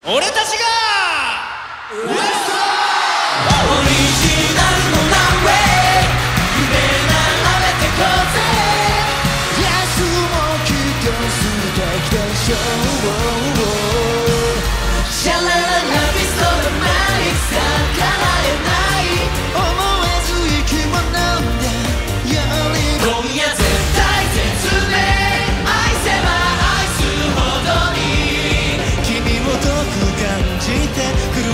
俺たちがウエストオリジナルのランウェイ夢並べてこうぜ。 安もきっと素敵でしょう。 シャラララビストロマニックさ叶えない思わず息も飲んだより今夜絶対絶命愛せば愛すほどに君を遠く感じて